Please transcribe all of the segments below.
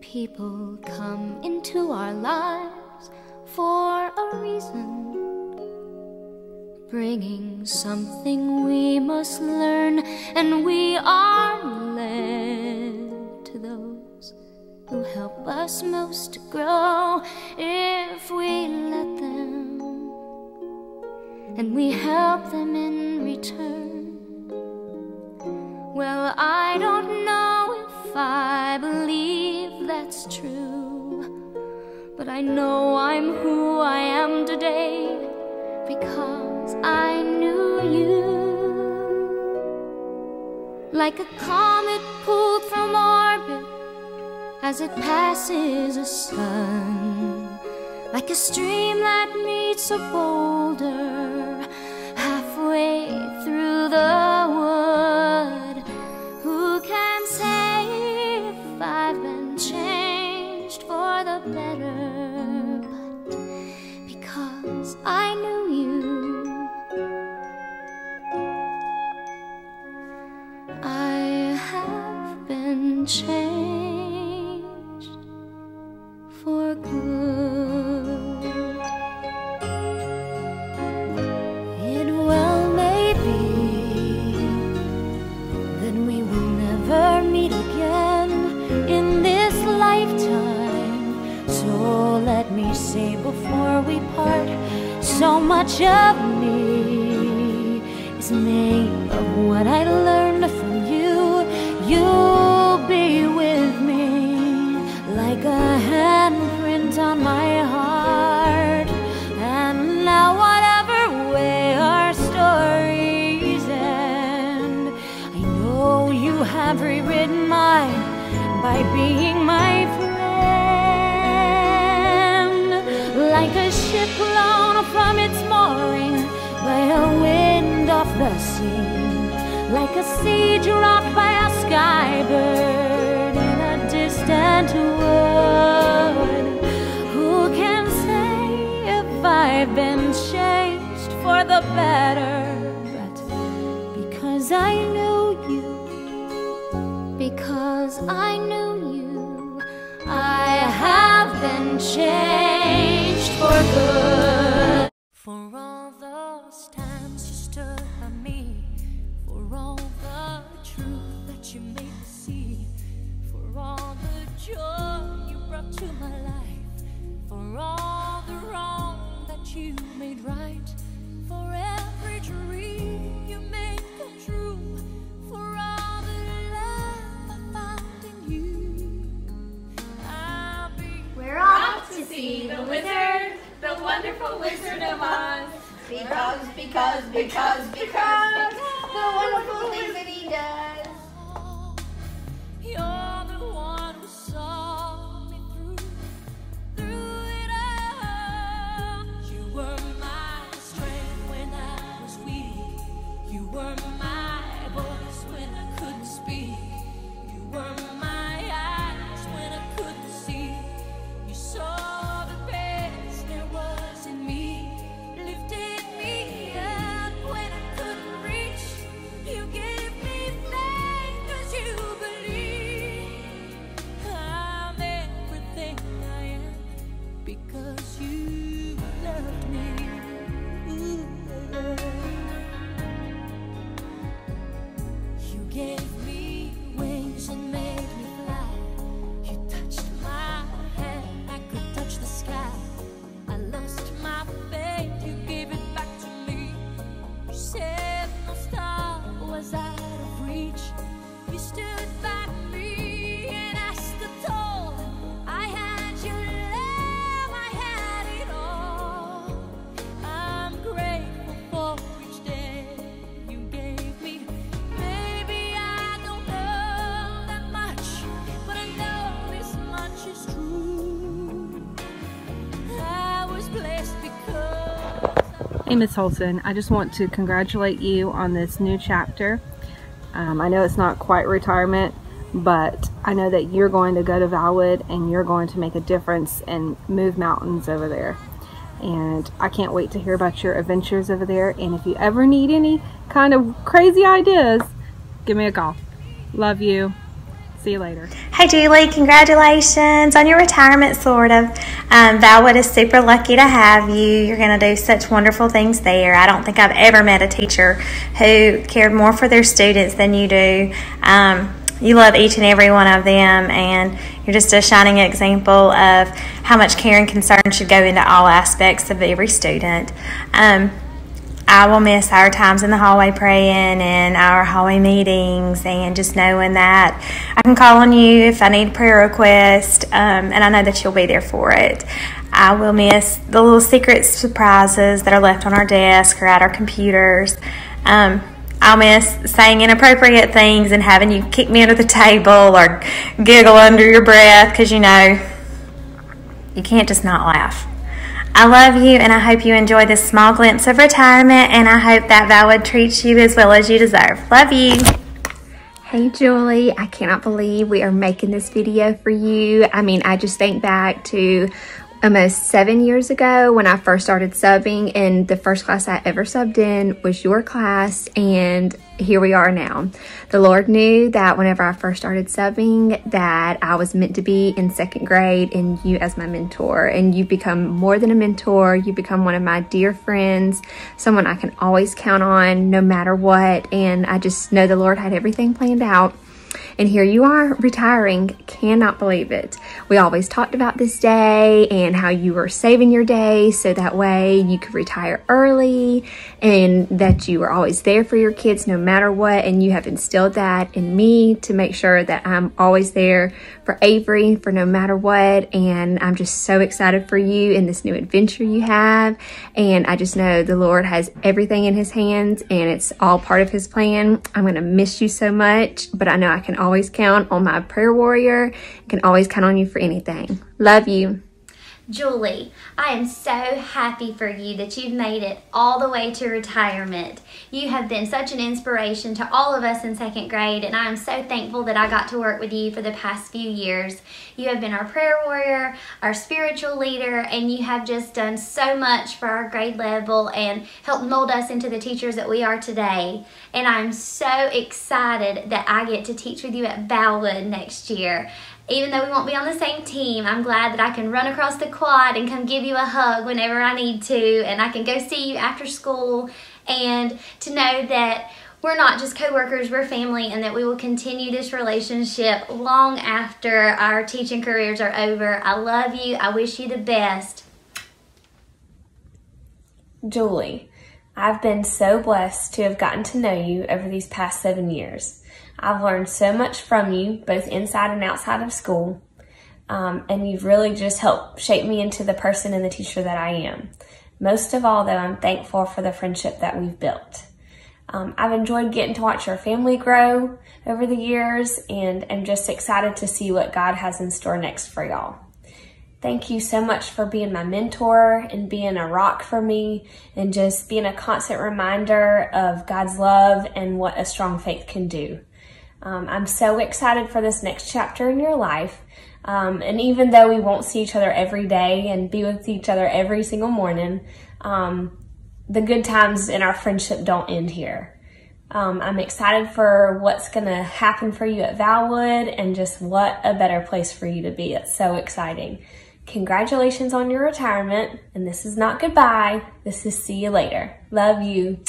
People come into our lives for a reason, bringing something we must learn, and we are led to those who help us most to grow if we let them, and we help them in return. Well, I don't know if I believe that's true, but I know I'm who I am today because I knew you. Like a comet pulled from orbit as it passes a sun, like a stream that meets a boulder halfway through the wood. Who can say if I've been changed for the better? But because I knew you, I have been changed for good. It well may be that we will never meet again in this lifetime, so let me say before we part, so much of me is made of what I learned from you. You'll be with me like a handprint on my heart, and now whatever way our stories end, I know you have rewritten mine by being my friend. Like a ship blown from its mooring by a wind off the sea, like a seed dropped by a skybird in a distant wood. Who can say if I've been changed for the better? But because I knew you, because I knew you, I have been changed for good. For all those times you stood by me, for all the truth that you made me see, for all the joy you brought to my life, for all the wrong that you made right, for every dream you made come true, for all the love I found in you. I'll be We're off to see the wizard, the wonderful Wizard of Oz. Because the wonderful things that he does. You're the one who saw me through it all. You were my strength when I was weak. You were my voice when I couldn't speak. You were my eyes when I couldn't see. You saw the best there was in me, lifted me up when I couldn't reach. You gave me faith 'cause you believe I'm everything I am because you loved me. You gave me wings and made me fly. You touched my hand, I could touch the sky. I lost my faith, you gave it back to me. You said no star was out of reach. You stood by me and I stood tall. I had your love, I had it all. I'm grateful for each day you gave me. Maybe I don't know that much, but I know this much is true. I was blessed because Hey Miss Holson, I just want to congratulate you on this new chapter. I know it's not quite retirement, but I know that you're going to go to Valwood and you're going to make a difference and move mountains over there. And I can't wait to hear about your adventures over there. And if you ever need any kind of crazy ideas, give me a call. Love you. See See you later. Hey Julie, congratulations on your retirement, sort of. Valwood is super lucky to have you. You're going to do such wonderful things there. I don't think I've ever met a teacher who cared more for their students than you do. You love each and every one of them, and you're just a shining example of how much care and concern should go into all aspects of every student. I will miss our times in the hallway praying and our hallway meetings, and just knowing that I can call on you if I need a prayer request, and I know that you'll be there for it. I will miss the little secret surprises that are left on our desk or at our computers. I'll miss saying inappropriate things and having you kick me under the table or giggle under your breath, because you know you can't just not laugh. I love you, and I hope you enjoy this small glimpse of retirement, and I hope that Valwood treats you as well as you deserve. Love you. Hey Julie, I cannot believe we are making this video for you. I mean, I just think back to almost 7 years ago when I first started subbing, and the first class I ever subbed in was your class, and here we are now. The Lord knew that whenever I first started subbing that I was meant to be in 2nd grade and you as my mentor, and you've become more than a mentor. You've become one of my dear friends, someone I can always count on no matter what, and I just know the Lord had everything planned out. And here you are retiring. Cannot believe it. We always talked about this day and how you were saving your day so that way you could retire early, and that you were always there for your kids no matter what. And you have instilled that in me to make sure that I'm always there for Avery for no matter what. And I'm just so excited for you in this new adventure you have. And I just know the Lord has everything in his hands and it's all part of his plan. I'm going to miss you so much, but I know I can always count on my prayer warrior. I can always count on you for anything. Love you. Julie, I am so happy for you that you've made it all the way to retirement. You have been such an inspiration to all of us in 2nd grade, and I am so thankful that I got to work with you for the past few years. You have been our prayer warrior, our spiritual leader, and you have just done so much for our grade level and helped mold us into the teachers that we are today. And I'm so excited that I get to teach with you at Valwood next year. Even though we won't be on the same team, I'm glad that I can run across the quad and come give you a hug whenever I need to, and I can go see you after school, and to know that we're not just co-workers, we're family, and that we will continue this relationship long after our teaching careers are over. I love you. I wish you the best. Julie, I've been so blessed to have gotten to know you over these past 7 years. I've learned so much from you, both inside and outside of school, and you've really just helped shape me into the person and the teacher that I am. Most of all, though, I'm thankful for the friendship that we've built. I've enjoyed getting to watch our family grow over the years, and I'm just excited to see what God has in store next for y'all. Thank you so much for being my mentor and being a rock for me, and just being a constant reminder of God's love and what a strong faith can do. I'm so excited for this next chapter in your life. And even though we won't see each other every day and be with each other every single morning, the good times in our friendship don't end here. I'm excited for what's going to happen for you at Valwood, and just what a better place for you to be. It's so exciting. Congratulations on your retirement, and this is not goodbye. This is see you later. Love you.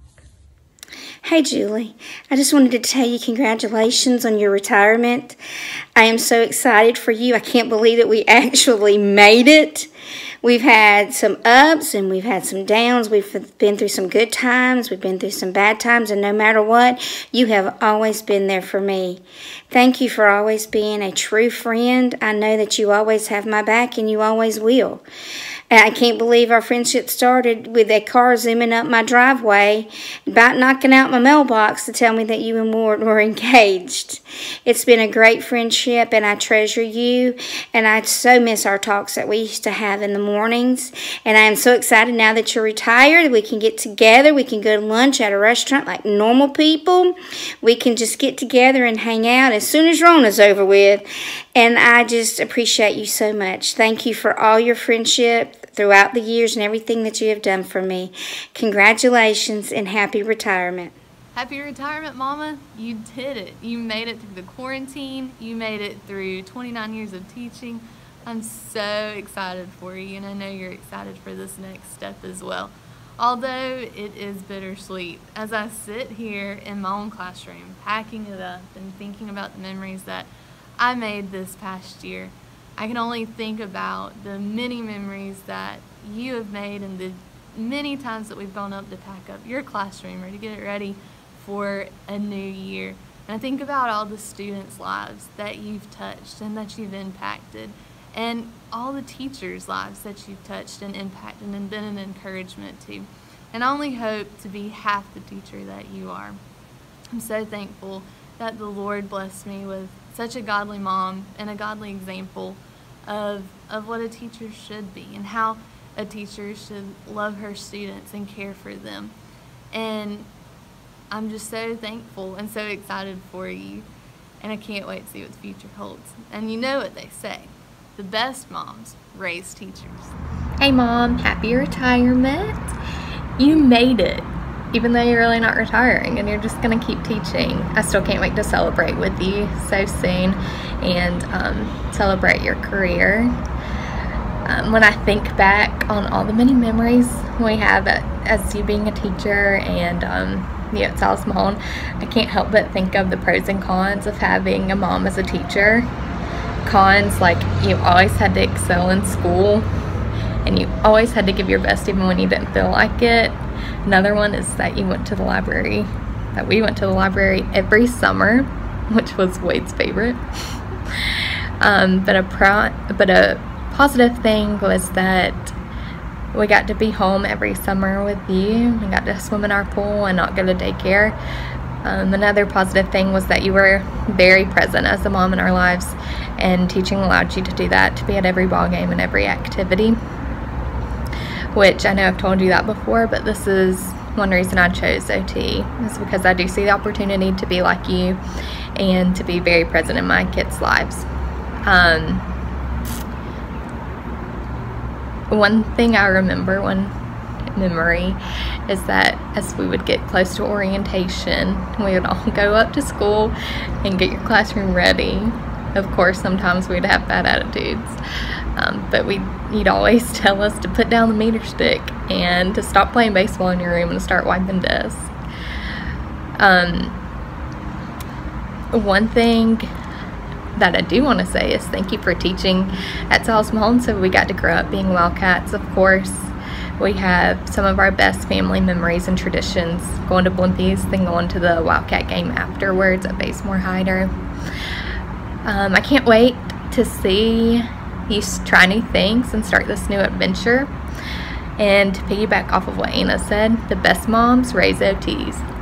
Hey Julie, I just wanted to tell you congratulations on your retirement. I am so excited for you. I can't believe that we actually made it. We've had some ups and we've had some downs. We've been through some good times. We've been through some bad times, and no matter what, you have always been there for me. Thank you for always being a true friend. I know that you always have my back, and you always will. And I can't believe our friendship started with a car zooming up my driveway, about knocking out my mailbox to tell me that you and Ward were engaged. It's been a great friendship, and I treasure you, and I so miss our talks that we used to have in the mornings. And I am so excited now that you're retired. We can get together. We can go to lunch at a restaurant like normal people. We can just get together and hang out as soon as Rona's over with. And I just appreciate you so much. Thank you for all your friendship throughout the years and everything that you have done for me. Congratulations and happy retirement. Happy retirement, Mama. You did it. You made it through the quarantine. You made it through 29 years of teaching. I'm so excited for you, and I know you're excited for this next step as well. Although it is bittersweet, as I sit here in my own classroom, packing it up and thinking about the memories that I made this past year, I can only think about the many memories that you have made and the many times that we've gone up to pack up your classroom or to get it ready for a new year. And I think about all the students' lives that you've touched and that you've impacted, and all the teachers' lives that you've touched and impacted and been an encouragement to. And I only hope to be half the teacher that you are. I'm so thankful that the Lord blessed me with such a godly mom and a godly example of what a teacher should be and how a teacher should love her students and care for them. And I'm just so thankful and so excited for you, and I can't wait to see what the future holds. And you know what they say, the best moms raise teachers. Hey Mom, happy retirement. You made it. Even though you're really not retiring and you're just gonna keep teaching, I still can't wait to celebrate with you so soon and celebrate your career. When I think back on all the many memories we have as you being a teacher and at Silas Mahone, I can't help but think of the pros and cons of having a mom as a teacher. Cons, like you always had to excel in school and you always had to give your best even when you didn't feel like it. Another one is that we went to the library every summer, which was Wade's favorite. But a positive thing was that we got to be home every summer with you. We got to swim in our pool and not go to daycare. Another positive thing was that you were very present as a mom in our lives, and teaching allowed you to do that, to be at every ball game and every activity, which I know I've told you that before, but this is one reason I chose OT, is because I do see the opportunity to be like you and to be very present in my kids' lives. One thing I remember, one memory, is that as we would get close to orientation, we would all go up to school and get your classroom ready. Of course, sometimes we'd have bad attitudes, but you'd always tell us to put down the meter stick and to stop playing baseball in your room and to start wiping desks. One thing that I do want to say is thank you for teaching at Silas Mahone. So we got to grow up being Wildcats, of course. We have some of our best family memories and traditions, going to Blimpies, then going to the Wildcat game afterwards at Basemore Hyder. I can't wait to see you try new things and start this new adventure. And to piggyback off of what Anna said, the best moms raise OTs.